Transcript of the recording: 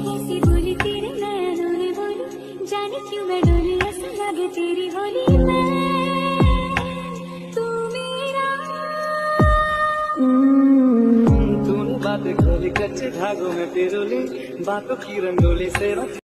कैसी बोली तेरे नैनों ने बोली, जाने क्यों मैं डोली, ऐसा लगे तेरी होली तू मेरा। तूने बातें खोली कच्चे धागों में पिरोली, बातों की रंगोली से